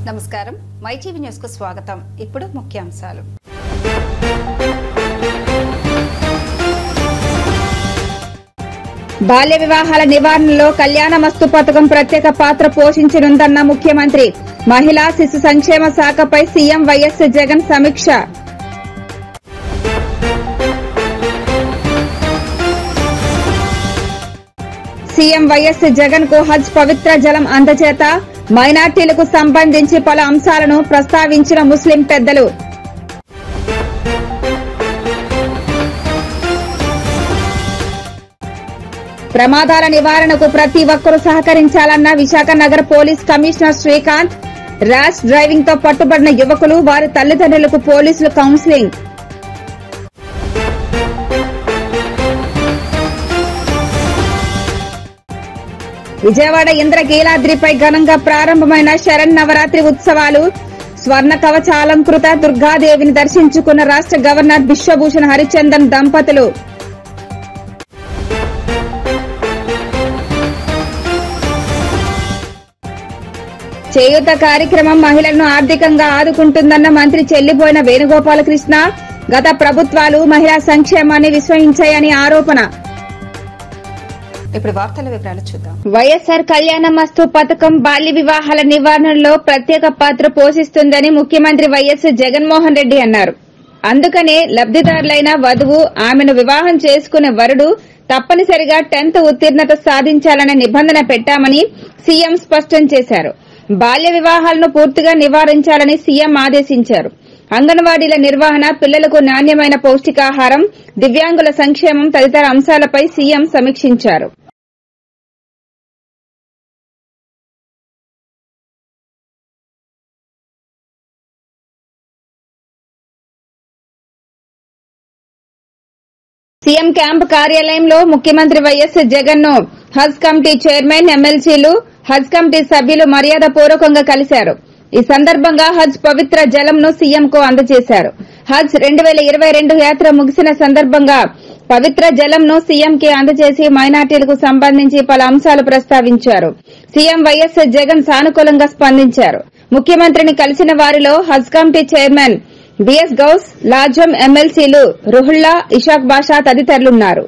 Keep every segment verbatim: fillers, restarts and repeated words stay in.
నమస్కారం MyTV news కు స్వాగతం. ఇప్పుడు ముఖ్యాంశాలు. బాల్య వివాహాల నివారణలో కళ్యాణమస్తు పథకం ప్రత్యేక పాత్ర పోషించనుందన్న ముఖ్యమంత్రి. మహిళా శిశు సంక్షేమ శాఖపై సీఎం వైఎస్ జగన్ సమీక్ష. సీఎం వైఎస్ జగన్ కు హజ్ పవిత్ర జలం అందజేత మైనార్టీలకు సంబంధించి పలు అంశాలను ప్రస్తావించిన ముస్లిం పెద్దలు. ప్రమాదాల నివారణకు ప్రతి ఒక్కరూ సహకరించాలన్న విశాఖ నగర police commissioner Srikanth. Rash driving తో పట్టుబడిన యువకులు వారి తల్లిదండ్రులకు పోలీసులు కౌన్సిలింగ్. విజయవాడ ఇంద్రకీలాద్రిపై ఘనంగా ప్రారంభమైన శరన్నవరాత్రి ఉత్సవాలు. స్వర్ణ కవచాలంకృత దుర్గాదేవిని దర్శించుకున్న రాష్ట్ర గవర్నర్ బిశ్వభూషణ్ హరిచందన్ దంపతులు. చేయూత కార్యక్రమం మహిళలను ఆర్థికంగా ఆదుకుంటుందన్న మంత్రి చెల్లిబోయిన వేణుగోపాలకృష్ణ. గత ప్రభుత్వాలు మహిళా సంక్షేమాన్ని విస్మరించాయని ఆరోపణ. ఇప్పుడు వార్తల వివరాలు చూద్దాం. వైఎస్సార్ కళ్యాణమస్తు పథకం బాల్య వివాహాల నివారణలో ప్రత్యేక పాత్ర పోషిస్తుందని ముఖ్యమంత్రి వైఎస్ జగన్మోహన్ రెడ్డి అన్నారు. అందుకనే లబ్దిదారులైన వధువు, ఆమెను వివాహం చేసుకునే వరుడు తప్పనిసరిగా టెన్త్ ఉత్తీర్ణత సాధించాలనే నిబంధన పెట్టామని సీఎం స్పష్టం చేశారు. బాల్య వివాహాలను పూర్తిగా నివారించాలని సీఎం ఆదేశించారు. అంగన్వాడీల నిర్వహణ, పిల్లలకు నాణ్యమైన పౌష్టికాహారం, దివ్యాంగుల సంక్షేమం తదితర అంశాలపై సీఎం సమీక్షించారు. సీఎం క్యాంప్ కార్యాలయంలో ముఖ్యమంత్రి వైఎస్ జగన్ ను హజ్ కమిటీ చైర్మన్, ఎమ్మెల్సీలు, హజ్ కమిటీ సభ్యులు మర్యాద పూర్వకంగా కలిశారు. ఈ సందర్భంగా హజ్ పవిత్ర జలంను సీఎంకు అందజేశారు. హజ్ రెండు వేల ఇరవై రెండు యాత్ర ముగిసిన సందర్భంగా పవిత్ర జలంను సీఎంకి అందజేసి మైనార్టీలకు సంబంధించి పలు అంశాలు ప్రస్తావించారు. సీఎం వైఎస్ జగన్ సానుకూలంగా స్పందించారు. ముఖ్యమంత్రిని కలిసిన వారిలో Haj committee chairman B S Ghouse, లాజం ఎమ్మెల్సీలు రుహుల్లా, ఇషాక్ బాషా తదితరులున్నారు.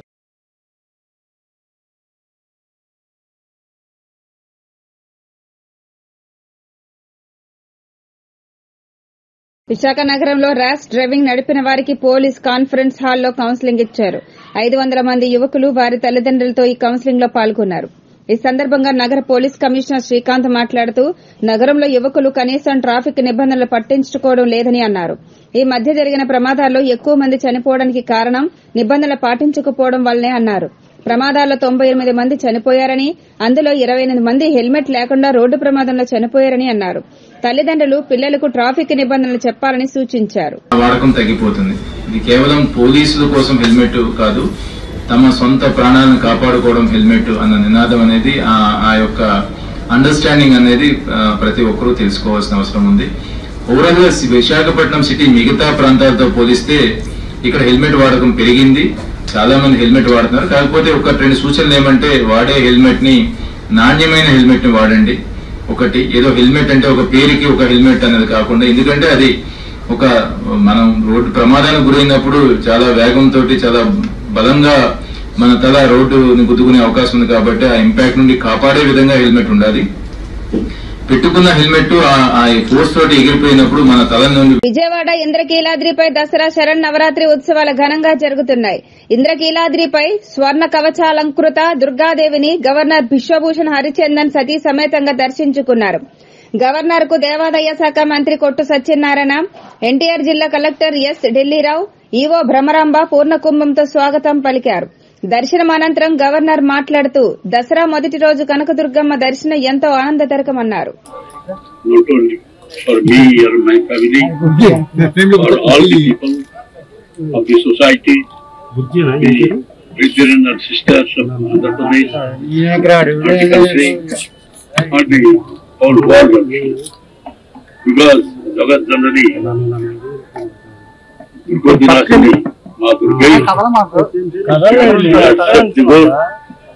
విశాఖ నగరంలో ర్యాష్ డ్రైవింగ్ నడిపిన వారికి పోలీస్ కాన్ఫరెన్స్ హాల్లో కౌన్సిలింగ్ ఇచ్చారు. ఐదు వందల మంది యువకులు వారి తల్లిదండ్రులతో ఈ కౌన్సిలింగ్ లో పాల్గొన్నారు. ఈ సందర్భంగా నగర పోలీస్ కమిషనర్ శ్రీకాంత్ మాట్లాడుతూ నగరంలో యువకులు కనీసం ట్రాఫిక్ నిబంధనలు పట్టించుకోవడం లేదని అన్నారు. ఈ మధ్య జరిగిన ప్రమాదాల్లో ఎక్కువ మంది చనిపోవడానికి కారణం నిబంధనలు పాటించకపోవడం వల్లనే అన్నారు. ప్రమాదాల్లో తొంభై ఎనిమిది మంది చనిపోయారని, అందులో ఇరవై ఎనిమిది మంది హెల్మెట్ లేకుండా రోడ్డు ప్రమాదంలో చనిపోయారని అన్నారు. తల్లిదండ్రులు పిల్లలకు ట్రాఫిక్ నిబంధనలు చెప్పాలని సూచించారు. వాడకం తగ్గిపోతుంది. ఇది కేవలం పోలీసుల కోసం హెల్మెట్ కాదు, తమ సొంత ప్రాణాలను కాపాడుకోవడం హెల్మెట్ అన్న నినాదం అనేది, ఆ యొక్క అండర్స్టాండింగ్ అనేది ప్రతి ఒక్కరూ తెలుసుకోవాల్సిన అవసరం ఉంది. ఓవరాల్ గా విశాఖపట్నం సిటీ మిగతా ప్రాంతాలతో పోలిస్తే ఇక్కడ హెల్మెట్ వాడకం పెరిగింది. చాలా మంది హెల్మెట్ వాడుతున్నారు. కాకపోతే ఒక రెండు సూచనలు ఏమంటే, వాడే హెల్మెట్ ని నాణ్యమైన హెల్మెట్ ని వాడండి. ఒకటి, ఏదో హెల్మెట్ అంటే ఒక పేరుకి ఒక హెల్మెట్ అనేది కాకుండా, ఎందుకంటే అది ఒక మనం రోడ్డు ప్రమాదానికి గురైనప్పుడు చాలా వేగంతో చాలా బలంగా మన తల రోడ్డుని గుద్దుకునే అవకాశం ఉంది. కాబట్టి ఆ ఇంపాక్ట్ నుండి కాపాడే విధంగా హెల్మెట్ ఉండాలి. పెట్టుకున్న హెల్మెట్ ఆ ఫోర్స్ తోటి ఎగిరిపోయినప్పుడు మన తల నుండి. విజయవాడ ఇంద్రకీలాద్రిపై దసరా శరన్నవరాత్రి ఉత్సవాలు ఘనంగా జరుగుతున్నాయి. ఇంద్రకీలాద్రిపై స్వర్ణ కవచాలంకృత దుర్గాదేవిని గవర్నర్ బిశ్వభూషణ్ హరిచందన్ సతీ సమేతంగా దర్శించుకున్నారు. గవర్నర్ కు దేవాదాయ శాఖ మంత్రి కొట్టు సత్యనారాయణ, ఎన్టీఆర్ జిల్లా collector S Dillirao, EO Bhramaramba పూర్ణకుంభంతో స్వాగతం పలికారు. దర్శనం అనంతరం గవర్నర్ మాట్లాడుతూ దసరా మొదటి రోజు కనకదుర్గమ్మ దర్శనం ఎంతో ఆనందకరమన్నారు.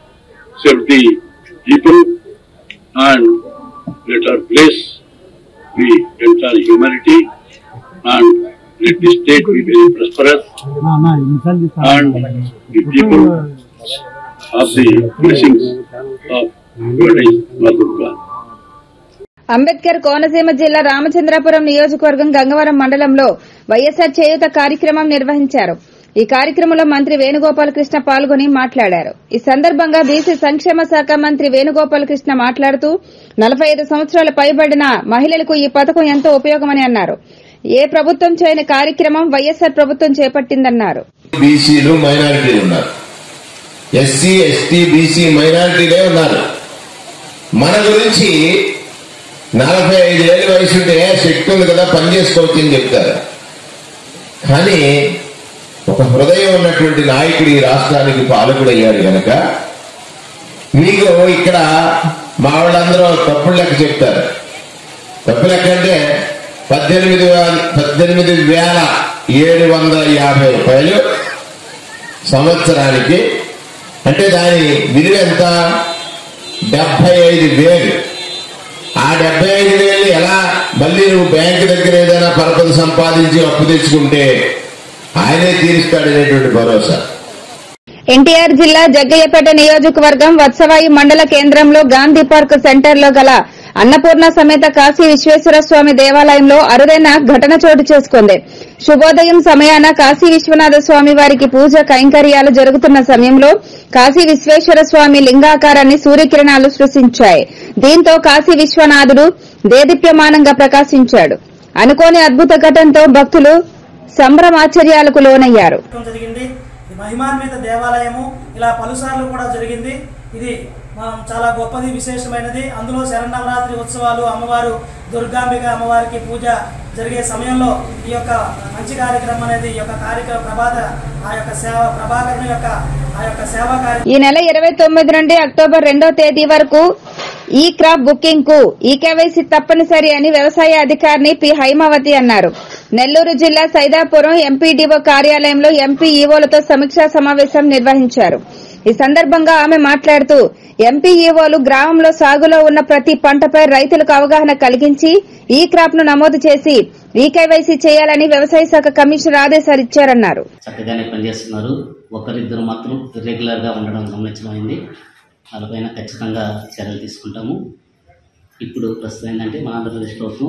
Save the people and let her bless we enter humanity and let the state be very prosperous and the people of the blessings of Goddess Durga. Ambedkar Konaseema జిల్లా రామచంద్రాపురం నియోజకవర్గం గంగవరం మండలంలో వైఎస్సార్ చేయూత కార్యక్రమం నిర్వహించారు. ఈ కార్యక్రమంలో మంత్రి వేణుగోపాలకృష్ణ పాల్గొని మాట్లాడారు. ఈ సందర్భంగా బీసీ సంక్షేమ శాఖ మంత్రి వేణుగోపాలకృష్ణ మాట్లాడుతూ నలభై ఐదు సంవత్సరాలు పైబడిన మహిళలకు ఈ పథకం ఎంతో ఉపయోగమని అన్నారు. ఏ ప్రభుత్వం చేయని కార్యక్రమం వైఎస్సార్ ప్రభుత్వం చేపట్టిందన్నారు. బీసీలు మైనారిటీలు ఉన్నారు, ఎస్సీ ఎస్టీ బీసీ మైనారిటీలే ఉన్నారు. మన గురించి నలభై ఐదు ఏళ్ళ వయసు ఉంటే శక్తి ఉంది కదా పని చేసుకోవచ్చు అని చెప్తారు. కానీ ఒక హృదయం ఉన్నటువంటి నాయకుడు ఈ రాష్ట్రానికి పాలకుడయ్యాడు కనుక మీకు ఇక్కడ మా వాళ్ళందరూ తప్పుడు లెక్క చెప్తారు. తప్పు లెక్క అంటే పద్దెనిమిది పద్దెనిమిది వేల ఏడు వందల యాభై రూపాయలు సంవత్సరానికి, అంటే దాని విలువ ఎంత? డెబ్బై ఐదు వేలు. ఆ డెబ్బై ఐదు వేలు ఎలా మళ్ళీ నువ్వు బ్యాంకు దగ్గర ఏదైనా పరపతి సంపాదించి అప్పు తెచ్చుకుంటే ఆయనే తీరుస్తాడనేటువంటి భరోసా. ఎన్టీఆర్ జిల్లా జగ్గయ్యపేట నియోజకవర్గం వత్సవాయి మండల కేంద్రంలో గాంధీ పార్క్ సెంటర్లో గల అన్నపూర్ణ సమేత కాశీ విశ్వేశ్వర స్వామి దేవాలయంలో అరుదైన ఘటన చోటు చేసుకుంది. శుభోదయం సమయాన కాశీ విశ్వనాథ స్వామి వారికి పూజ కైంకర్యాలు జరుగుతున్న సమయంలో కాశీ విశ్వేశ్వర స్వామి లింగాకారాన్ని సూర్యకిరణాలు సృష్టించాయి. దీంతో కాశీ విశ్వనాథుడు దేదీప్యమానంగా ప్రకాశించాడు. అనుకోని అద్భుత ఘటనతో భక్తులు సంభ్రమాశ్చర్యాలకు లోనయ్యారు. మహిమాన్విత దేవాలయము ఇలా పలుసార్లు కూడా జరిగింది. ఇది చాలా గొప్పది, విశేషమైనది. అందులో శరన్నవరాత్రి ఉత్సవాలు, అమ్మవారు దుర్గాంబిక అమ్మవారికి పూజ జరిగే సమయంలో ఈ యొక్క మంచి కార్యక్రమం అనేది ఈ యొక్క కార్యక్రమ ప్రభాత ఆ యొక్క సేవ ప్రభాకరణ యొక్క ఆ యొక్క సేవా కార్యక్రమం ఈ నెల ఇరవై తొమ్మిది నుండి అక్టోబర్ రెండో తేదీ వరకు ఈ క్రాప్ బుకింగ్ కు ఈ కేవైసీ తప్పనిసరి అని వ్యవసాయ అధికారిని పి హైమావతి అన్నారు. నెల్లూరు జిల్లా సైదాపురం ఎంపీడీఓ కార్యాలయంలో ఎంపీ ఈవోలతో సమీక్షా సమావేశం నిర్వహించారు. ఈ సందర్భంగా ఆమె మాట్లాడుతూ ఎంపీఈఓలు గ్రామంలో సాగులో ఉన్న ప్రతి పంటపై రైతులకు అవగాహన కలిగించి ఈ క్రాప్ ను నమోదు చేసి ఈ కేవైసీ చేయాలని వ్యవసాయ శాఖ కమిషనర్ ఆదేశాలు ఇచ్చారన్నారు. చక్కగానే పనిచేస్తున్నారు. ఒకరిద్దరు మాత్రం ఇర్రెగ్యులర్ గా ఉండడం గమనించమైంది. వాళ్ళపైన ఖచ్చితంగా చర్యలు తీసుకుంటాము. ఇప్పుడు ప్రస్తుతం ఏంటంటే మన ఆంధ్రప్రదేశ్ ప్రభుత్వం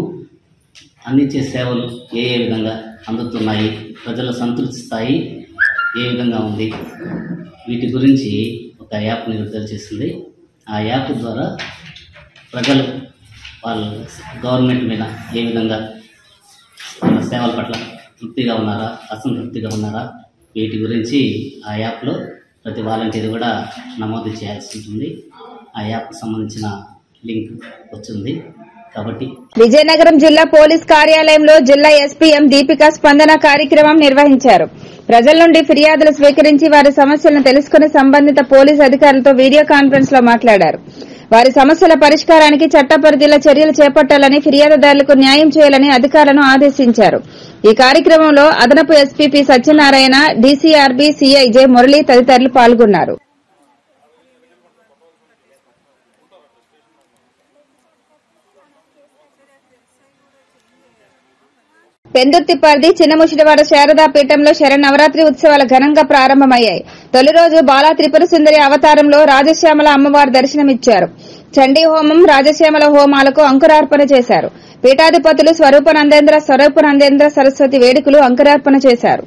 అందించే సేవలు ఏ ఏ విధంగా అందుతున్నాయి, ప్రజల సంతృప్తి స్థాయి ఏ విధంగా ఉంది, వీటి గురించి ఒక యాప్ని విడుదల చేసింది. ఆ యాప్ ద్వారా ప్రజలు వాళ్ళు గవర్నమెంట్ మీద ఏ విధంగా వాళ్ళ సేవల పట్ల తృప్తిగా ఉన్నారా, అసంతృప్తిగా ఉన్నారా, వీటి గురించి ఆ యాప్లో ప్రతి వాలంటీర్ కూడా నమోదు చేయాల్సి ఉంటుంది. ఆ యాప్కి సంబంధించిన లింక్ వచ్చింది కాబట్టి. విజయనగరం జిల్లా పోలీస్ కార్యాలయంలో జిల్లా ఎస్పీ ఎం దీపిక స్పందన కార్యక్రమం నిర్వహించారు. ప్రజల నుండి ఫిర్యాదులు స్వీకరించి వారి సమస్యలను తెలుసుకుని సంబంధిత పోలీసు అధికారులతో వీడియో కాన్ఫరెన్స్ లో మాట్లాడారు. వారి సమస్యల పరిష్కారానికి చట్ట పరిధిలో చర్యలు చేపట్టాలని, ఫిర్యాదుదారులకు న్యాయం చేయాలని అధికారులను ఆదేశించారు. ఈ కార్యక్రమంలో అదనపు SP P Satyanarayana, DCRB CI J Murali తదితరులు పాల్గొన్నారు. పెందుర్తి పరిధి చిన్నముషిడివాడ శారదా పీఠంలో శరన్నవరాత్రి ఉత్సవాలు ఘనంగా ప్రారంభమయ్యాయి. తొలి రోజు బాలా త్రిపుర సుందరి అవతారంలో రాజశ్యామల అమ్మవారు దర్శనమిచ్చారు. చండీ హోమం, రాజశ్యామల హోమాలకు అంకురార్పణ చేశారు. పీఠాధిపతులు స్వరూపనందేంద్ర స్వరూపనందేంద్ర సరస్వతి వేడుకలు అంకురార్పణ చేశారు.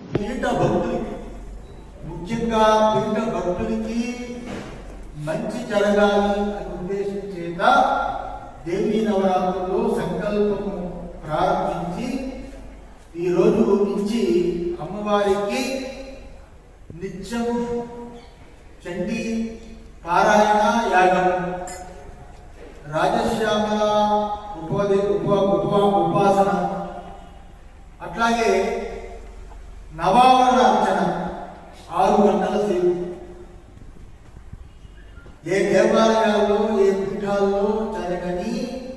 మంచి జరగాలి అనే ఉద్దేశం చేత దేవీ నవరాత్రుల్లో సంకల్పం ప్రారంభించి ఈ రోజు నుంచి అమ్మవారికి నిత్యము చండీ పారాయణ యాగం, రాజశ్యామల ఉపాధి ఉప ఉప ఉపాసన, అట్లాగే నవావరణ అర్చన ఆరు గంటల సేపు ఏ దేవాలయాల్లో ఏ పీఠాల్లో జరగని.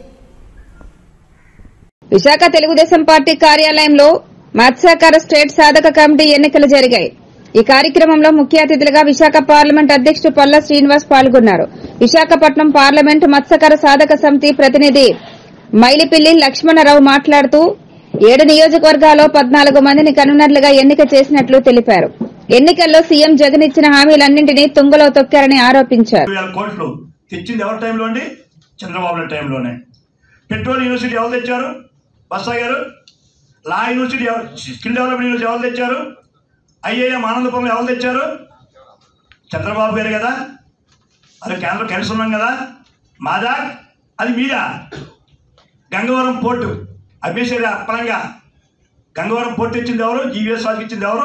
విశాఖ తెలుగుదేశం పార్టీ కార్యాలయంలో మత్స్యకార స్టేట్ సాధక కమిటీ ఎన్నికలు జరిగాయి. ఈ కార్యక్రమంలో ముఖ్య అతిథులుగా విశాఖ పార్లమెంట్ అధ్యక్షుడు పల్లా శ్రీనివాస్ పాల్గొన్నారు. విశాఖపట్నం పార్లమెంట్ మత్స్యకార సాధక సమితి ప్రతినిధి మైలిపిల్లి లక్ష్మణరావు మాట్లాడుతూ ఏడు నియోజకవర్గాల్లో పద్నాలుగు మందిని కన్వీనర్లుగా ఎన్నిక చేసినట్లు తెలిపారు. ఎన్నికల్లో సీఎం జగన్ ఇచ్చిన హామీలన్నింటినీ తుంగలో తొక్కారని ఆరోపించారు. కోట్లు తెచ్చింది ఎవరి టైంలో అండి? చంద్రబాబు టైంలోనే. పెట్రోల్ యూనివర్సిటీ ఎవరు తెచ్చారు? బస్సా గారు. Law university skill development university ఎవరు తెచ్చారు? ఐఏఎం ఆనందపురంలో ఎవరు తెచ్చారు? చంద్రబాబు గారు కదా. అది కేంద్రం కలిసి ఉన్నాం కదా. మాదా అది మీరా? గంగవరం పోర్టు అభిషేక అప్పలంగా గంగవరం పోర్టు ఇచ్చింది ఎవరు? జీవీఎస్ వాళ్ళకి ఇచ్చింది ఎవరు?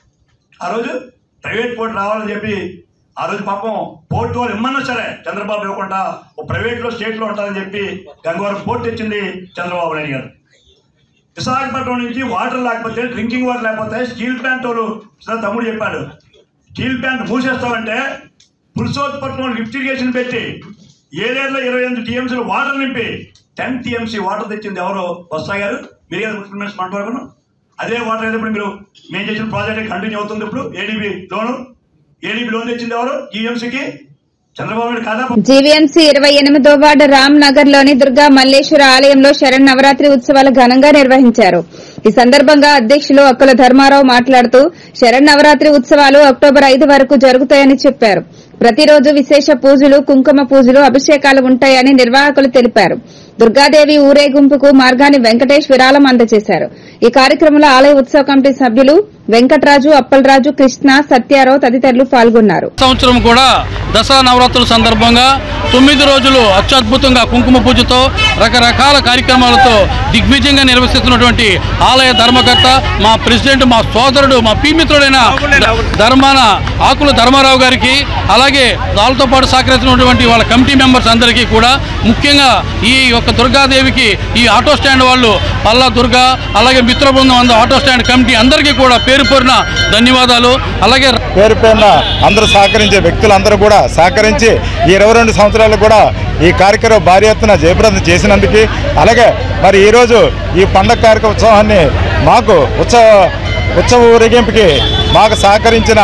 ఆ రోజు ప్రైవేట్ పోర్టు రావాలని చెప్పి ఆ రోజు పాపం పోర్టు వాళ్ళు ఇమ్మన్నా సరే చంద్రబాబు ఇవ్వకుండా ఓ ప్రైవేట్లో స్టేట్లో ఉంటుందని చెప్పి గంగవరం పోర్టు ఇచ్చింది చంద్రబాబు నాయుడు గారు. విశాఖపట్నం నుంచి వాటర్ లేకపోతే డ్రింకింగ్ వాటర్ లేకపోతే స్టీల్ ప్లాంట్ వాళ్ళు తమ్ముడు చెప్పాడు, స్టీల్ ప్లాంట్ మూసేస్తామంటే పురుషోత్పట్నం లిఫ్ట్ ఇరిగేషన్ పెట్టి ఏరియాలో ఇరవై ఎనిమిది టీఎంసీలు వాటర్ నింపి టెన్ టీఎంసీ వాటర్ తెచ్చింది ఎవరు? బొత్స గారు. మీరు కదా మున్సిపల్ మండలం. అదే వాటర్ అయితే ఇప్పుడు మీరు మేము చేసిన ప్రాజెక్ట్ కంటిన్యూ అవుతుంది. ఇప్పుడు ఏడీబీ లోను ఏడీబీ లోన్ తెచ్చింది ఎవరు? జీవీఎంసీకి చంద్రబాబు నాయుడు కాదా? జీవీఎంసీ ఇరవై ఎనిమిదో వార్డు రామ్ నగర్ లోని దుర్గా మల్లేశ్వర ఆలయంలో శరన్నవరాత్రి ఉత్సవాలు ఘనంగా నిర్వహించారు. ఈ సందర్భంగా అధ్యక్షులు అక్కల ధర్మారావు మాట్లాడుతూ శరన్నవరాత్రి ఉత్సవాలు అక్టోబర్ ఐదు వరకు జరుగుతాయని చెప్పారు. ప్రతిరోజు విశేష పూజలు, కుంకుమ పూజలు, అభిషేకాలు ఉంటాయని నిర్వాహకులు తెలిపారు. దుర్గాదేవి ఊరేగింపుకు మార్గాన్ని వెంకటేష్ విరాళం అందజేశారు. ఈ కార్యక్రమంలో ఆలయ ఉత్సవ కమిటీ సభ్యులు వెంకటరాజు, అప్పలరాజు, కృష్ణ, సత్యారావు తదితరులు పాల్గొన్నారు. సంవత్సరం కూడా దసరా నవరాత్రుల సందర్భంగా తొమ్మిది రోజులు అత్యద్భుతంగా కుంకుమ పూజతో రకరకాల కార్యక్రమాలతో దిగ్విజయంగా నిర్వహిస్తున్నటువంటి ఆలయ ధర్మకర్త మా ప్రెసిడెంట్, మా సోదరుడు, మా పీమిత్రుడైన ధర్మాన ఆకుల ధర్మారావు గారికి, అలాగే వాళ్ళతో పాటు సహకరిస్తున్నటువంటి వాళ్ళ కమిటీ మెంబర్స్ అందరికీ కూడా, ముఖ్యంగా ఈ యొక్క దుర్గాదేవికి ఈ ఆటో స్టాండ్ వాళ్ళు పల్లా దుర్గా, అలాగే మిత్ర బృందం అందరూ ఆటో స్టాండ్ కమిటీ అందరికీ కూడా పేరు పేరున ధన్యవాదాలు. అలాగే పేరు పేరున అందరూ సహకరించే వ్యక్తులందరూ కూడా సహకరించి ఈ ఇరవై రెండు సంవత్సరాలు కూడా ఈ కార్యక్రమం భారీ ఎత్తున జయప్రదం చేసినందుకు, అలాగే మరి ఈరోజు ఈ పండగ కార్యక్రమ ఉత్సవాన్ని మాకు ఉత్సవ ఉత్సవ ఊరేగింపుకి మాకు సహకరించిన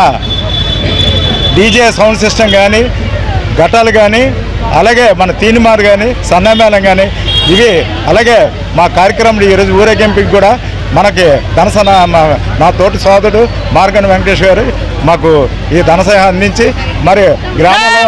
డీజే సౌండ్ సిస్టమ్ కానీ, ఘటాలు కానీ, అలాగే మన తీనిమారు కానీ, సన్నమేళం కానీ ఇవి, అలాగే మా కార్యక్రమం ఈరోజు ఊరేగింపుకి కూడా మనకి ధనసన నా తోటి సోదరుడు మార్గన్ వెంకటేష్ గారు మాకు ఈ ధనసహాయం అందించి, మరి గ్రామంలో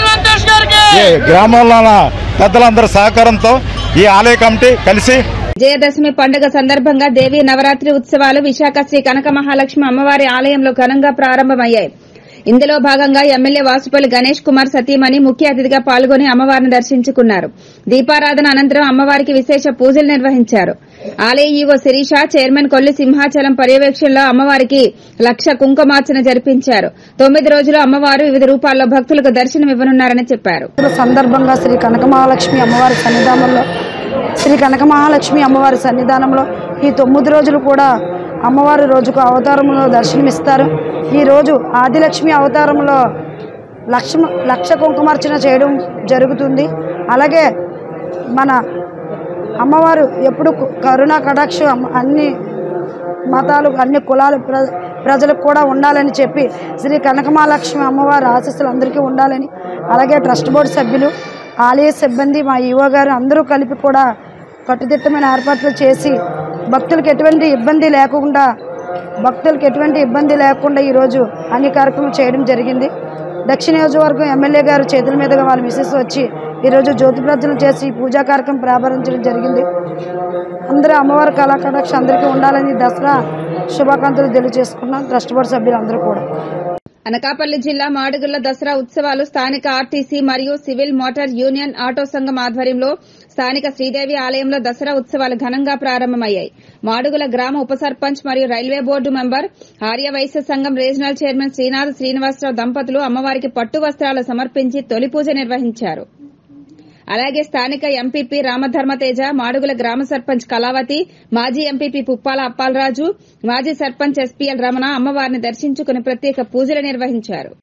ఈ గ్రామంలో పెద్దలందరి సహకారంతో ఈ ఆలయ కమిటీ కలిసి విజయదశమి పండుగ సందర్భంగా దేవీ నవరాత్రి ఉత్సవాలు విశాఖ శ్రీ కనక మహాలక్ష్మి అమ్మవారి ఆలయంలో ఘనంగా ప్రారంభమయ్యాయి. ఇందులో భాగంగా ఎమ్మెల్యే వాసుపల్లి గణేష్ కుమార్ సతీమణి ముఖ్య అతిథిగా పాల్గొని అమ్మవారిని దర్శించుకున్నారు. దీపారాధన అనంతరం అమ్మవారికి విశేష పూజలు నిర్వహించారు. ఆలయ ఈవో శిరీష, చైర్మన్ కొల్లి సింహాచలం పర్యవేక్షణలో అమ్మవారికి లక్ష కుంకుమార్చన జరిపించారు. తొమ్మిది రోజులు అమ్మవారు వివిధ రూపాల్లో భక్తులకు దర్శనమివ్వనున్నారని చెప్పారు. సందర్భంగా శ్రీ కనక మహాలక్ష్మి అమ్మవారి సన్నిధానంలో శ్రీ కనక మహాలక్ష్మి అమ్మవారి సన్నిధానంలో ఈ తొమ్మిది రోజులు కూడా అమ్మవారు రోజుకు అవతారంలో దర్శనమిస్తారు. ఈరోజు ఆదిలక్ష్మి అవతారంలో లక్ష లక్ష కుంకుమార్చన చేయడం జరుగుతుంది. అలాగే మన అమ్మవారు ఎప్పుడు కరుణా కటాక్షం అన్ని మతాలు, అన్ని కులాలు ప్ర ప్రజలకు కూడా ఉండాలని చెప్పి శ్రీ కనకమహాలక్ష్మి అమ్మవారి ఆశీస్సులు అందరికీ ఉండాలని, అలాగే ట్రస్ట్ బోర్డు సభ్యులు, ఆలయ సిబ్బంది, మా ఈవో గారు అందరూ కలిపి కూడా కట్టుదిట్టమైన ఏర్పాట్లు చేసి భక్తులకు ఎటువంటి ఇబ్బంది లేకుండా భక్తులకు ఎటువంటి ఇబ్బంది లేకుండా ఈరోజు అన్ని కార్యక్రమాలు చేయడం జరిగింది. దక్షిణ నియోజకవర్గం ఎమ్మెల్యే గారు చేతుల మీదుగా వాళ్ళ మిసెస్ వచ్చి ఈరోజు జ్యోతి ప్రజ్వలన చేసి పూజా కార్యక్రమం ప్రారంభించడం జరిగింది. అందరూ అమ్మవారి కళాకటాక్ష అందరికీ ఉండాలని దసరా శుభాకాంక్షలు తెలియజేసుకున్నాం ట్రస్ట్ బోర్డు సభ్యులు అందరూ కూడా. అనకాపల్లి జిల్లా మాడుగుల దసరా ఉత్సవాలు స్థానిక ఆర్టీసీ మరియు సివిల్ మోటార్ యూనియన్ ఆటో సంఘం ఆధ్వర్యంలో స్థానిక శ్రీదేవి ఆలయంలో దసరా ఉత్సవాలు ఘనంగా ప్రారంభమయ్యాయి. మాడుగుల గ్రామ ఉప సర్పంచ్ మరియు రైల్వే బోర్డు మెంబర్, ఆర్యవైశ్య సంఘం రీజనల్ చైర్మన్ శ్రీనాథ్ శ్రీనివాసరావు దంపతులు అమ్మవారికి పట్టు వస్త్రాలు సమర్పించి తొలి పూజ నిర్వహించారు. అలాగే స్థానిక ఎంపీపీ రామధర్మతేజ, మాడుగుల గ్రామ సర్పంచ్ కళావతి, మాజీ ఎంపీపీ పుప్పాల అప్పాలరాజు, మాజీ సర్పంచ్ ఎస్పీఎల్ రమణ అమ్మవారిని దర్శించుకుని ప్రత్యేక పూజలు నిర్వహించారు.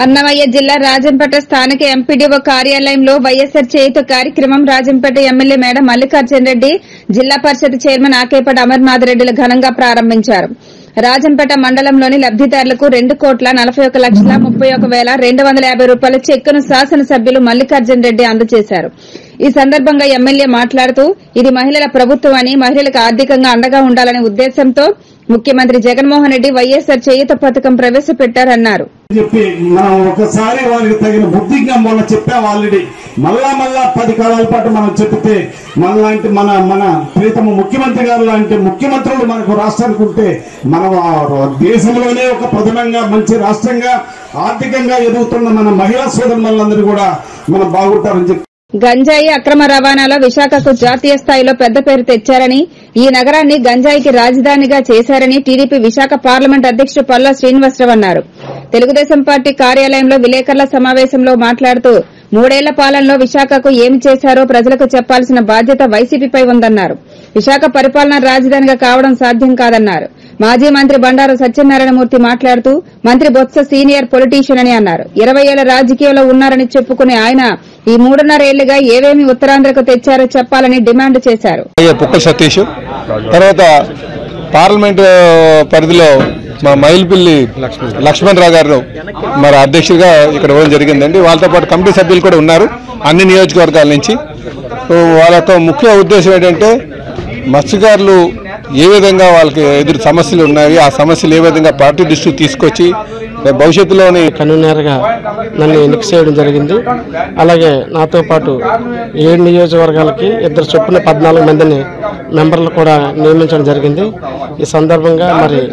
అన్నమయ్య జిల్లా రాజంపేట స్థానిక ఎంపీడీఓ కార్యాలయంలో వైఎస్సార్ చేయుత కార్యక్రమం రాజంపేట ఎమ్మెల్యే మేడ మల్లికార్జున రెడ్డి, జిల్లా పరిషత్ చైర్మన్ ఆకేపాటి అమర్నాథ్ రెడ్డిలు ఘనంగా ప్రారంభించారు. రాజంపేట మండలంలోని లబ్దిదారులకు రెండు కోట్ల నలభై ఒక లక్షల ముప్పై ఒక వేల రెండు వందల యాభై రూపాయల చెక్కును శాసనసభ్యులు మల్లికార్జున రెడ్డి అందజేశారు. ఈ సందర్భంగా ఎమ్మెల్యే మాట్లాడుతూ ఇది మహిళల ప్రభుత్వం అని, మహిళలకు ఆర్థికంగా అండగా ఉండాలనే ఉద్దేశంతో ముఖ్యమంత్రి జగన్మోహన్ రెడ్డి వైఎస్సార్ చేయుత పథకం ప్రవేశపెట్టారన్నారు. చెప్పి మనం ఒకసారి వారికి తగిన బుద్ధిగా మొన్న చెప్పాం ఆల్రెడీ. మళ్ళా మళ్ళా పది కాలాల పాటు మనం చెప్తే మనలాంటి మన మన ప్రీతమ ముఖ్యమంత్రి గారు లాంటి ముఖ్యమంత్రులు మనకు రాష్ట్రానికి ఉంటే మనం దేశంలోనే ఒక ప్రథమంగా మంచి రాష్ట్రంగా ఆర్థికంగా ఎదుగుతున్న మన మహిళా సోదరులందరూ కూడా మనం బాగుంటారని చెప్పి గంజాయి అక్రమ రవాణాలో విశాఖకు జాతీయ స్థాయిలో పెద్ద పేరు తెచ్చారని, ఈ నగరాన్ని గంజాయికి రాజధానిగా చేశారని టీడీపీ విశాఖ పార్లమెంట్ అధ్యకుడు పల్లా శ్రీనివాసరావు అన్నారు. తెలుగుదేశం పార్టీ కార్యాలయంలో విలేకరుల సమావేశంలో మాట్లాడుతూ మూడేళ్ల పాలనలో విశాఖకు ఏమి చేశారో ప్రజలకు చెప్పాల్సిన బాధ్యత వైసీపీపై ఉందన్నారు. విశాఖ పరిపాలనా రాజధానిగా కావడం సాధ్యం కాదన్నారు. మాజీ మంత్రి బండారు సత్యనారాయణమూర్తి మాట్లాడుతూ మంత్రి బొత్స సీనియర్ పొలిటీషియన్ అని అన్నారు. ఇరవై ఏళ్ల రాజకీయాల్లో ఉన్నారని చెప్పుకునే ఆయన ఈ మూడున్నరేళ్లుగా ఏవేమి ఉత్తరాంధ్రకు తెచ్చారో చెప్పాలని డిమాండ్ చేశారు. పుక్కల సతీష్ తర్వాత పార్లమెంట్ పరిధిలో మా మైల్పిల్లి లక్ష్మణ్ రావు గారు మరి అధ్యక్షుడిగా ఇక్కడ ఇవ్వడం జరిగిందండి. వాళ్ళతో పాటు కమిటీ సభ్యులు కూడా ఉన్నారు అన్ని నియోజకవర్గాల నుంచి. వాళ్ళ యొక్క ముఖ్య ఉద్దేశం ఏంటంటే మత్స్యకారులు ఏ విధంగా వాళ్ళకి ఎదురు సమస్యలు ఉన్నాయి, ఆ సమస్యలు ఏ విధంగా పార్టీ దృష్టికి తీసుకొచ్చి భవిష్యత్తులోని కన్వీనర్గా నన్ను ఎన్నిక చేయడం జరిగింది. అలాగే నాతో పాటు ఏడు నియోజకవర్గాలకి ఇద్దరు చొప్పున పద్నాలుగు మందిని మెంబర్లు కూడా నియమించడం జరిగింది. ఈ సందర్భంగా మరి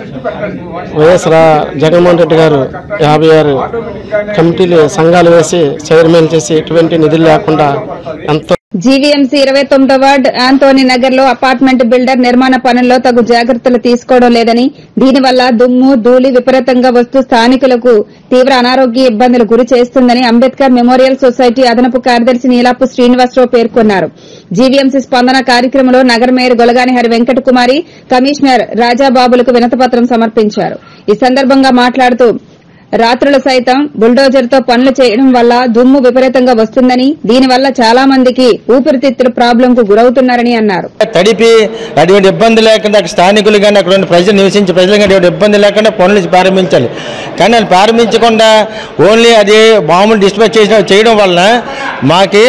వైఎస్ జగన్మోహన్ రెడ్డి గారు యాభై ఆరు కమిటీలు సంఘాలు వేసి చైర్మన్ చేసి ఎటువంటి నిధులు లేకుండా ఎంతో జీవీఎంసీ ఇరవై తొమ్మిదో వార్డు ఆంటోనీ నగర్ లో అపార్ట్మెంట్ బిల్డర్ నిర్మాణ పనుల్లో తగు జాగ్రత్తలు తీసుకోవడం లేదని, దీనివల్ల దుమ్ము ధూళి విపరీతంగా వస్తూ స్థానికులకు తీవ్ర అనారోగ్య ఇబ్బందులు గురి చేస్తుందని అంబేద్కర్ మెమోరియల్ సొసైటీ అదనపు కార్యదర్శి నీలాపు శ్రీనివాసరావు పేర్కొన్నారు. జీవీఎంసీ స్పందన కార్యక్రమంలో నగర మేయర్ గొలగాని హరి వెంకట కుమారి, కమిషనర్ రాజాబాబులకు వినతిపత్రం సమర్పించారు. ఈ సందర్భంగా మాట్లాడుతూ రాత్రులు సైతం బుల్డోజర్తో పనులు చేయడం వల్ల దుమ్ము విపరీతంగా వస్తుందని, దీనివల్ల చాలా మందికి ఊపిరితిత్తుల ప్రాబ్లంకు గురవుతున్నారని అన్నారు. తడిపి అటువంటి ఇబ్బంది లేకుండా స్థానికులు కానీ అక్కడ ఉన్న ప్రజలు నివసించే ప్రజలు కానీ అటువంటి ఇబ్బంది లేకుండా పనులు ప్రారంభించాలి. కానీ అది ప్రారంభించకుండా ఓన్లీ అది మామూలు డిస్పాచ్ చేసిన చేయడం వలన మాకి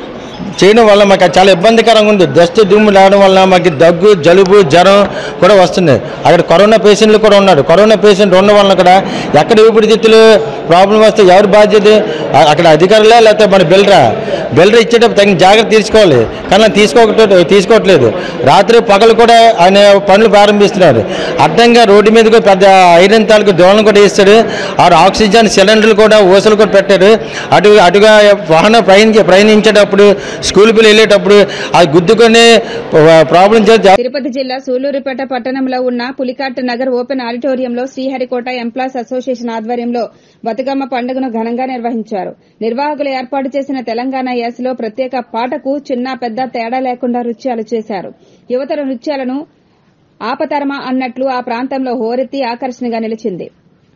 చేయడం వల్ల మాకు చాలా ఇబ్బందికరంగా ఉంది. డస్ట్ దుమ్ము రావడం వల్ల మాకు దగ్గు జలుబు జ్వరం కూడా వస్తున్నాయి. అక్కడ కరోనా పేషెంట్లు కూడా ఉన్నారు. కరోనా పేషెంట్ ఉండడం వల్ల కూడా ఎక్కడ ఊపిరితిత్తులు ప్రాబ్లం వస్తే ఎవరు బాధ్యత? అక్కడ అధికారులే లేకపోతే మన బిల్డరా? బిల్డర్ ఇచ్చేటప్పుడు తగిన జాగ్రత్త తీసుకోవాలి. కానీ తీసుకోక తీసుకోవట్లేదు. రాత్రి పగలు కూడా ఆయన పనులు ప్రారంభిస్తున్నారు. అడ్డంగా రోడ్డు మీద పెద్ద ఐరన్ తాలూకు దోళన కూడా వేస్తాడు. ఆరు ఆక్సిజన్ సిలిండర్లు కూడా ఓసలు కూడా పెట్టారు. అటు అటుగా వాహనం ప్రయాణించే ప్రయాణించేటప్పుడు స్కూల్ పిల్లలు వెళ్ళేటప్పుడు అది గుద్దుకొని ప్రాబ్లం చేస్తే. తిరుపతి జిల్లా సూలూరుపేట పట్టణంలో ఉన్న పులికాట్ నగర్ ఓపెన్ ఆడిటోరియంలో శ్రీహరికోట ఎంప్లాయీస్ అసోసియేషన్ ఆధ్వర్యంలో బతుకమ్మ పండుగను ఘనంగా నిర్వహించారు. నిర్వాహకులు ఏర్పాటు చేసిన తెలంగాణ యాసలో ప్రత్యేక పాటకు చిన్న పెద్ద తేడా లేకుండా నృత్యాలు చేశారు. యువతల నృత్యాలను ఆపతరమా అన్నట్లు ఆ ప్రాంతంలో హోరెత్తి ఆకర్షణగా నిలిచింది.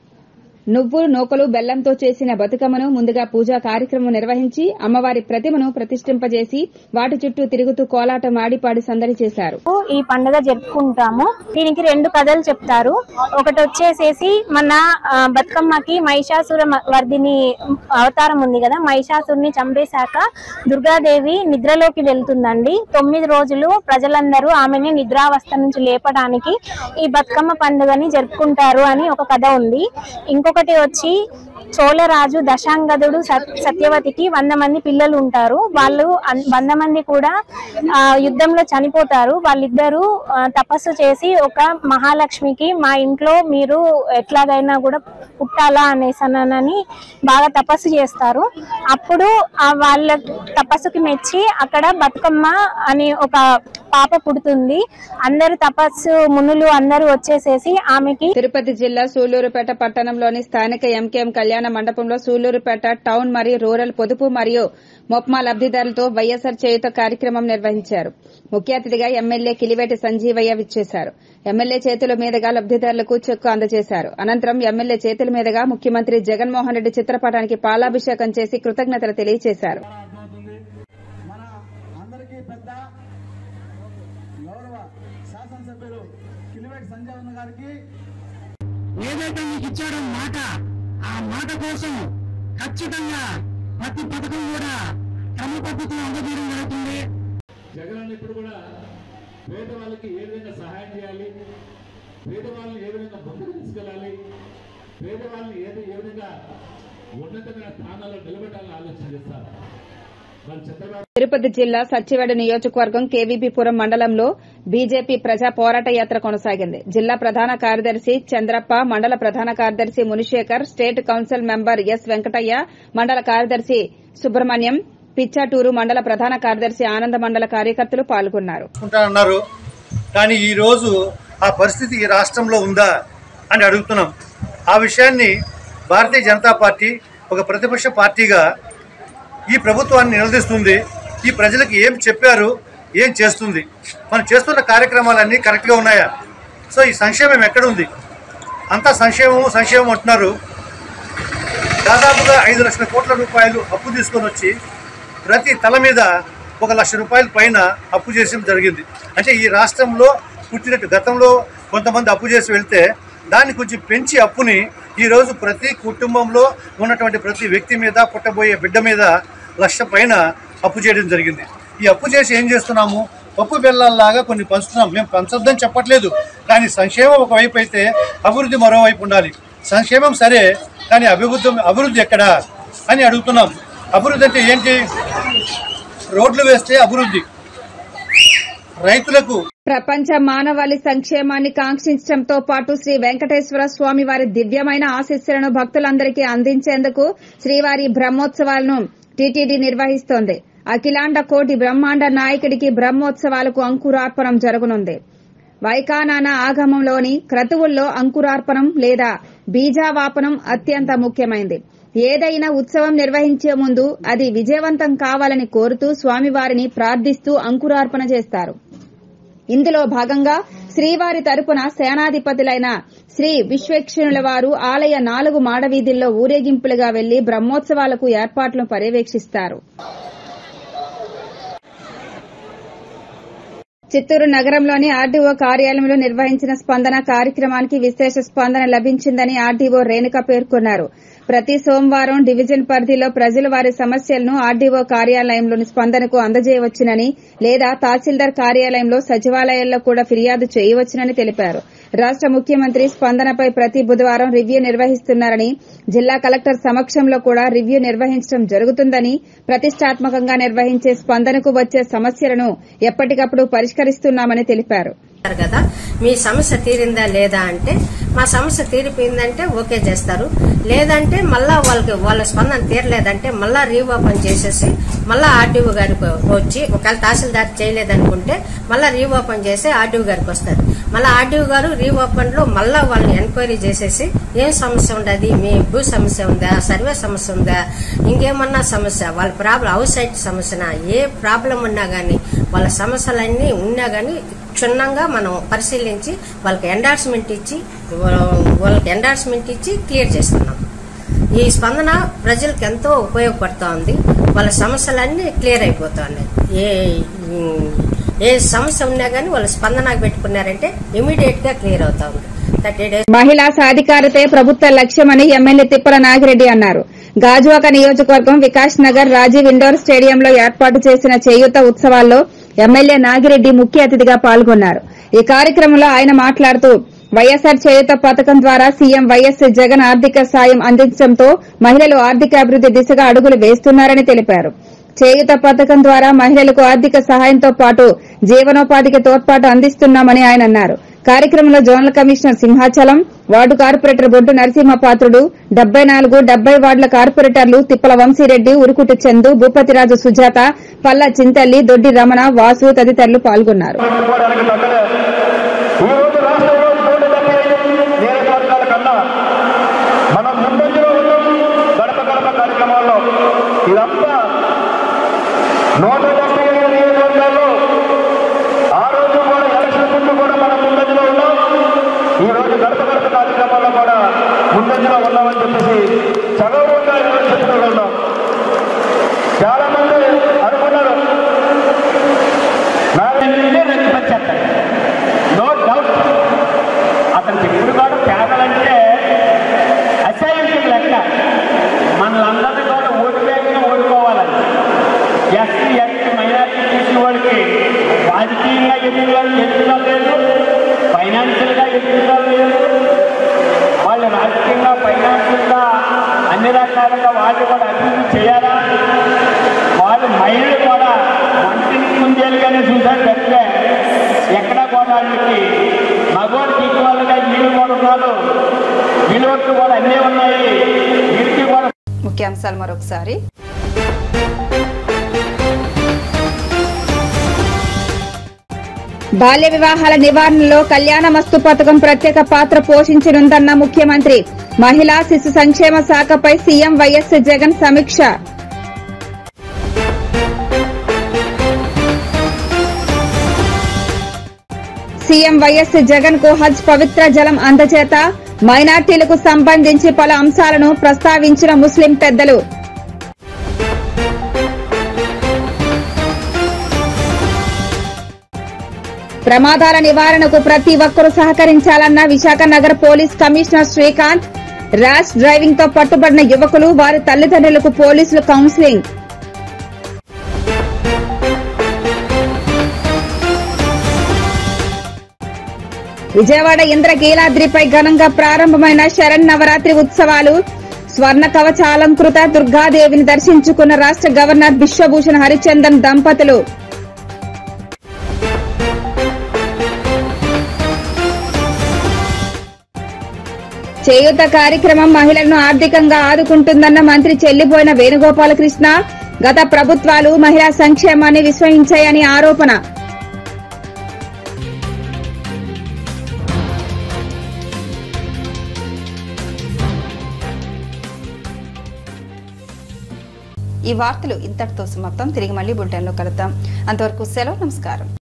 నువ్వులు నూకలు బెల్లంతో చేసిన బతుకమ్మను ముందుగా పూజా కార్యక్రమం నిర్వహించి అమ్మవారి ప్రతిమను ప్రతిష్ఠింపజేసి వాటి చుట్టూ తిరుగుతూ కోలాటం ఆడిపాడి సందడి చేశారు. ఈ పండుగ జరుపుకుంటాము. దీనికి రెండు కథలు చెప్తారు. ఒకటి వచ్చేసేసి మన బతుకమ్మకి మహిషాసుర వర్ధిని అవతారం ఉంది కదా, మహిషాసురుని చంపేశాక దుర్గాదేవి నిద్రలోకి వెళ్తుందండి. తొమ్మిది రోజులు ప్రజలందరూ ఆమెని నిద్రావస్థ నుంచి లేపడానికి ఈ బతుకమ్మ పండుగని జరుపుకుంటారు అని ఒక కథ ఉంది. ఇంకొక ఒకటి వచ్చి చోళరాజు దశాంగదుడు సత్యవతికి వంద మంది పిల్లలు ఉంటారు. వాళ్ళు వంద మంది కూడా ఆ యుద్ధంలో చనిపోతారు. వాళ్ళిద్దరూ తపస్సు చేసి ఒక మహాలక్ష్మికి మా ఇంట్లో మీరు ఎట్లాగైనా కూడా పుట్టాలా అనేసనని బాగా తపస్సు చేస్తారు. అప్పుడు వాళ్ళ తపస్సుకి మెచ్చి అక్కడ బతుకమ్మ అని ఒక పాప పుడుతుంది. అందరు తపస్సు మునులు అందరూ వచ్చేసేసి ఆమెకి. తిరుపతి జిల్లా సూళ్లూరుపేట పట్టణంలోని స్థానిక ఎంకేఎం కళ్యాణ మండపంలో సూళ్లూరుపేట టౌన్ మరియు రూరల్ పొదుపు మరియు మొప్మా లబ్దిదారులతో వైఎస్సార్ చేయూత కార్యక్రమం నిర్వహించారు. ముఖ్య అతిథిగా ఎమ్మెల్యే కిలివేటి సంజీవయ్య విచ్చేశారు. ఎమ్మెల్యే చేతుల మీదుగా లబ్దిదారులకు చెక్కు అందజేశారు. అనంతరం ఎమ్మెల్యే చేతుల మీదుగా ముఖ్యమంత్రి జగన్మోహన్ రెడ్డి చిత్రపటానికి పాలాభిషేకం చేసి కృతజ్ఞతలు తెలియజేశారు. ఏదైతే మీకు ఇచ్చాడో మాట, ఆ మాట కోసం ఖచ్చితంగా ప్రతి పథకం కూడా క్రమ పద్ధతిలో అందజేయడం జరుగుతుంది. జగన్ ఇప్పుడు కూడా పేదవాళ్ళకి ఏ విధంగా సహాయం చేయాలి, పేదవాళ్ళని ఏ విధంగా ముందుకు తీసుకెళ్ళాలి, పేదవాళ్ళని ఏది ఏ విధంగా ఉన్నతమైన స్థానాల్లో నిలబెట్టాలని ఆలోచన చేస్తారు. తిరుపతి జిల్లా సచ్చివేడ నియోజకవర్గం కేవీపీపురం మండలంలో బీజేపీ ప్రజా పోరాట యాత్ర కొనసాగింది. జిల్లా ప్రధాన కార్యదర్శి చంద్రప్ప, మండల ప్రధాన కార్యదర్శి Munisekhar, state council member S Venkataiah, మండల కార్యదర్శి సుబ్రహ్మణ్యం, పిచ్చాటూరు మండల ప్రధాన కార్యదర్శి ఆనంద మండల కార్యకర్తలు పాల్గొన్నారు. కానీ ఈ రోజు ఆ పరిస్థితి ఈ రాష్ట్రంలో ఉందా అని అడుగుతున్నాం. ఆ విషయాన్ని భారతీయ జనతా పార్టీ ఒక ప్రతిపక్ష పార్టీగా ఈ ప్రభుత్వాన్ని నిలదీస్తుంది. ఈ ప్రజలకు ఏం చెప్పారు, ఏం చేస్తుంది, మనం చేస్తున్న కార్యక్రమాలన్నీ కరెక్ట్గా ఉన్నాయా? సో ఈ సంక్షేమం ఎక్కడుంది? అంతా సంక్షేమము సంక్షేమం అంటున్నారు. దాదాపుగా ఐదు లక్షల కోట్ల రూపాయలు అప్పు తీసుకొని వచ్చి ప్రతి తల మీద ఒక లక్ష రూపాయల పైన అప్పు చేసి జరిగింది. అంటే ఈ రాష్ట్రంలో పుట్టినట్టు గతంలో కొంతమంది అప్పు చేసి వెళ్తే దాన్ని కొంచెం పెంచి అప్పుని ఈరోజు ప్రతి కుటుంబంలో ఉన్నటువంటి ప్రతి వ్యక్తి మీద, పుట్టబోయే బిడ్డ మీద లక్ష పైన అప్పు చేయడం జరిగింది. ఈ అప్పు చేసి ఏం చేస్తున్నాము? పప్పు బెల్లాల్లాగా కొన్ని పంచుతున్నాం. మేము పంచొద్దని చెప్పట్లేదు, కానీ సంక్షేమం ఒకవైపు అయితే అభివృద్ధి మరోవైపు ఉండాలి. సంక్షేమం సరే, కానీ అభివృద్ధి అభివృద్ధి ఎక్కడా అని అడుగుతున్నాం. అభివృద్ధి అంటే ఏంటి? రోడ్లు వేస్తే అభివృద్ధి, రైతులకు ప్రపంచ మానవాళి సంక్షేమాన్ని కాంక్షించడంతో పాటు శ్రీ వెంకటేశ్వర స్వామి వారి దివ్యమైన ఆశీస్సులను భక్తులందరికీ అందించేందుకు శ్రీవారి బ్రహ్మోత్సవాలను టీటీడీ నిర్వహిస్తోంది. అఖిలాండ కోటి బ్రహ్మాండ నాయకుడికి బ్రహ్మోత్సవాలకు అంకురార్పణం జరగనుంది. వైకానాన ఆగమంలోని క్రతువుల్లో అంకురార్పణం లేదా బీజావాపనం అత్యంత ముఖ్యమైంది. ఏదైనా ఉత్సవం నిర్వహించే ముందు అది విజయవంతం కావాలని కోరుతూ స్వామివారిని ప్రార్థిస్తూ అంకురార్పణ చేస్తారు. ఇందులో భాగంగా శ్రీవారి తరపున సేనాధిపతులైన శ్రీ విశ్వేక్షణుల వారు ఆలయ నాలుగు మాడవీధుల్లో ఊరేగింపులుగా వెళ్లి బ్రహ్మోత్సవాలకు ఏర్పాట్లను పర్యవేక్షిస్తారు. చిత్తూరు నగరంలోని ఆర్డీఓ కార్యాలయంలో నిర్వహించిన స్పందన కార్యక్రమానికి విశేష స్పందన లభించిందని ఆర్డీఓ రేణుక పేర్కొన్నారు. ప్రతి సోమవారం డివిజన్ పరిధిలో ప్రజలు వారి సమస్యలను ఆర్డీఓ కార్యాలయంలోని స్పందనకు అందజేయవచ్చునని లేదా తహసీల్దార్ కార్యాలయంలో, సచివాలయాల్లో కూడా ఫిర్యాదు చేయవచ్చునని తెలిపారు. రాష్ట ముఖ్యమంత్రి స్పందనపై ప్రతి బుధవారం రివ్యూ నిర్వహిస్తున్నారని, జిల్లా కలెక్టర్ సమక్షంలో కూడా రివ్యూ నిర్వహించడం జరుగుతుందని, ప్రతిష్టాత్మకంగా నిర్వహించే స్పందనకు వచ్చే సమస్యలను ఎప్పటికప్పుడు పరిష్కరిస్తున్నామని తెలిపారు. కదా మీ సమస్య తీరిందా లేదా అంటే, మా సమస్య తీరిపోయిందంటే ఓకే చేస్తారు. లేదంటే మళ్ళా వాళ్ళకి వాళ్ళ స్పందన తీరలేదంటే మళ్ళా రీఓపెన్ చేసేసి మళ్ళా ఆర్డీఓ గారికి వచ్చి, ఒకవేళ తహసీల్దార్ చేయలేదనుకుంటే మళ్ళా రీఓపెన్ చేసి ఆర్డీఓ గారికి వస్తారు. మళ్ళీ ఆర్డీఓ గారు రీఓపెన్ లో మళ్ళా వాళ్ళని ఎంక్వైరీ చేసేసి ఏం సమస్య ఉండదు, మీ భూ సమస్య ఉందా, సర్వే సమస్య ఉందా, ఇంకేమన్నా సమస్య, వాళ్ళ ప్రాబ్లం హౌస్ సైట్ సమస్యనా, ఏ ప్రాబ్లం ఉన్నా గానీ వాళ్ళ సమస్యలన్నీ ఉన్నా గానీ క్షుణ్ణంగా మనం పరిశీలించి వాళ్ళకి ఎండార్స్మెంట్ ఇచ్చి వాళ్ళకి ఎండార్స్మెంట్ ఇచ్చి క్లియర్ చేస్తున్నాం. ఈ స్పందన ప్రజలకు ఎంతో ఉపయోగపడుతూ ఉంది. వాళ్ళ సమస్యలన్నీ క్లియర్ అయిపోతుంది. ఏ ఏ సమస్య ఉన్నా గానీ వాళ్ళు స్పందనకు పెట్టుకున్నారంటే ఇమీడియట్ గా క్లియర్ అవుతా ఉంది. థర్టీ డేస్ మహిళా సాధికారతే ప్రభుత్వ లక్ష్యమని ఎమ్మెల్యే తిప్పల నాగిరెడ్డి అన్నారు. గాజువాక నియోజకవర్గం వికాస్ నగర్ రాజీవ్ ఇండోర్ స్టేడియంలో ఏర్పాటు చేసిన చేయూత ఉత్సవాల్లో ఎమ్మెల్యే నాగిరెడ్డి ముఖ్య అతిథిగా పాల్గొన్నారు. ఈ కార్యక్రమంలో ఆయన మాట్లాడుతూ వైఎస్సార్ చేయూత పథకం ద్వారా సీఎం వైఎస్ జగన్ ఆర్థిక సాయం అందించడంతో మహిళలు ఆర్థికాభివృద్ది దిశగా అడుగులు వేస్తున్నారని తెలిపారు. చేయూత పథకం ద్వారా మహిళలకు ఆర్థిక సహాయంతో పాటు జీవనోపాధికి తోడ్పాటు అందిస్తున్నామని ఆయన అన్నారు. కార్యక్రమంలో zonal commissioner Simhachalam, ward corporator Boddu Narasimhapatrudu, డెబ్బై నాలుగు డెబ్బై వార్డుల కార్పొరేటర్లు తిప్పల వంశీరెడ్డి, ఉరుకుటి చందు, భూపతిరాజు సుజాత, పల్ల చింతల్లి, దొడ్డి రమణ, వాసు తదితరులు పాల్గొన్నారు. ఎదుగుదల ఎదుగుదల లేదు, ఫైనాన్షియల్గా ఎదుగుదల లేదు. వాళ్ళు రాజకీయంగా ఫైనాన్షియల్గా అన్ని రకాలుగా వాళ్ళు కూడా అభివృద్ధి చేయాలా? వాళ్ళు మహిళలు కూడా వంటింటి ముందేలుగానే చూశారు తప్పితే ఎక్కడా కూడా వాళ్ళకి మగవాళ్ళకి ఈక్వల్గా వీళ్ళు కూడా ఉన్నారు, వీళ్ళకి కూడా అన్నీ ఉన్నాయి. వీళ్ళకి కూడా ముఖ్యాంశాలు మరొకసారి. బాల్య వివాహాల నివారణలో కళ్యాణమస్తు పథకం ప్రత్యేక పాత్ర పోషించనుందన్న ముఖ్యమంత్రి. మహిళా శిశు సంక్షేమ శాఖపై సీఎం వైఎస్ జగన్ సమీక్ష. సీఎం వైఎస్ జగన్ కు హజ్ పవిత్ర జలం అందజేత. మైనార్టీలకు సంబంధించి పలు అంశాలను ప్రస్తావించిన ముస్లిం పెద్దలు. ప్రమాదాల నివారణకు ప్రతి ఒక్కరూ సహకరించాలన్న విశాఖ నగర police commissioner Srikanth. Rash driving తో పట్టుబడిన యువకులు వారి తల్లిదండ్రులకు పోలీసులు కౌన్సిలింగ్. విజయవాడ ఇంద్రకీలాద్రిపై ఘనంగా ప్రారంభమైన శరన్నవరాత్రి ఉత్సవాలు. స్వర్ణ కవచాలంకృత దుర్గాదేవిని దర్శించుకున్న రాష్ట్ర గవర్నర్ బిశ్వభూషణ్ హరిచందన్ దంపతులు. చేయూత కార్యక్రమం మహిళలను ఆర్థికంగా ఆదుకుంటుందన్న మంత్రి చెల్లిపోయిన వేణుగోపాలకృష్ణ. గత ప్రభుత్వాలు మహిళా సంక్షేమాన్ని విస్మరించాయని ఆరోపణ. ఈ వార్తలు ఇంతటితో సమాప్తం. తిరిగి మళ్లీ బులెటిన్లో కలుద్దాం. అంతవరకు సెలవు. నమస్కారం.